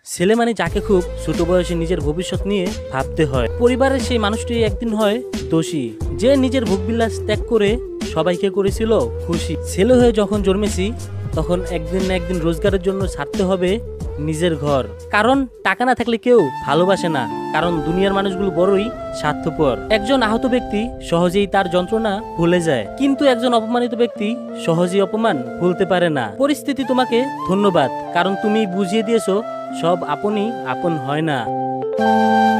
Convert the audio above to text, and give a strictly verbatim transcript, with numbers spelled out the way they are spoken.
ছেলে মানে যাকে খুব ছোট বয়সে নিজের ভবিষ্যৎ নিয়ে ভাবতে হয়। পরিবারের সেই মানুষটি একদিন হয় দোষী, যে নিজের ভোগবিলাস ত্যাগ করে সবাইকে করেছিল খুশি। ছেলে হয়ে যখন জন্মেছি তখন একদিন না একদিন রোজগারের জন্য ছাড়তে হবে নিজের ঘর। কারণ টাকা না থাকলে কেউ ভালোবাসে না, কারণ দুনিয়ার মানুষগুলো বড়ই স্বার্থপর। একজন আহত ব্যক্তি সহজেই তার যন্ত্রণা ভুলে যায়, কিন্তু একজন অপমানিত ব্যক্তি সহজেই অপমান ভুলতে পারে না। পরিস্থিতি তোমাকে ধন্যবাদ, কারণ তুমি বুঝিয়ে দিয়েছো সব আপনই আপন হয় না।